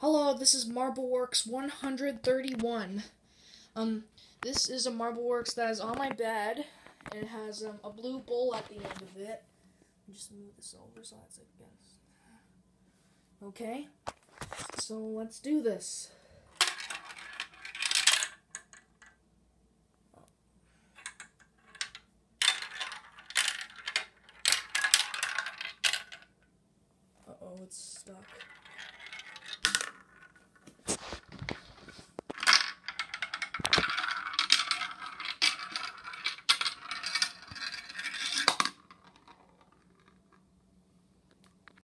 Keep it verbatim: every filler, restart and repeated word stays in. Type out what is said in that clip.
Hello, this is MarbleWorks one hundred thirty-one. Um, this is a MarbleWorks that is on my bed, and it has um, a blue bowl at the end of it. Just move this over so it's against. Okay, so let's do this. Uh-oh, it's stuck.